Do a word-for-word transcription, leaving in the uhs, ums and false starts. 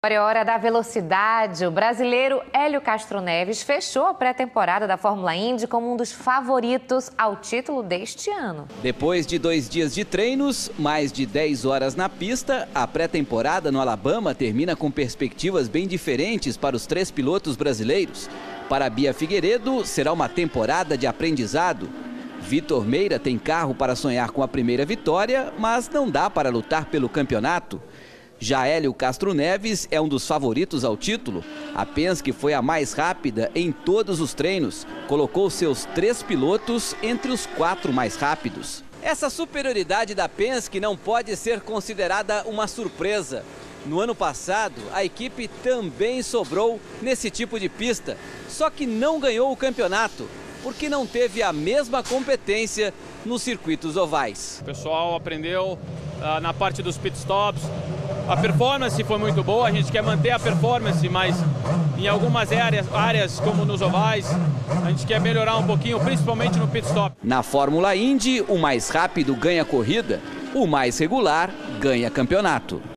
Agora é hora da velocidade. O brasileiro Hélio Castro Neves fechou a pré-temporada da Fórmula Indy como um dos favoritos ao título deste ano. Depois de dois dias de treinos, mais de dez horas na pista, a pré-temporada no Alabama termina com perspectivas bem diferentes para os três pilotos brasileiros. Para Bia Figueiredo, será uma temporada de aprendizado. Vitor Meira tem carro para sonhar com a primeira vitória, mas não dá para lutar pelo campeonato. Já Hélio Castro Neves é um dos favoritos ao título. A Penske foi a mais rápida em todos os treinos. Colocou seus três pilotos entre os quatro mais rápidos. Essa superioridade da Penske não pode ser considerada uma surpresa. No ano passado, a equipe também sobrou nesse tipo de pista, só que não ganhou o campeonato, porque não teve a mesma competência nos circuitos ovais. O pessoal aprendeu uh, na parte dos pitstops. A performance foi muito boa, a gente quer manter a performance, mas em algumas áreas, áreas como nos ovais, a gente quer melhorar um pouquinho, principalmente no pit stop. Na Fórmula Indy, o mais rápido ganha corrida, o mais regular ganha campeonato.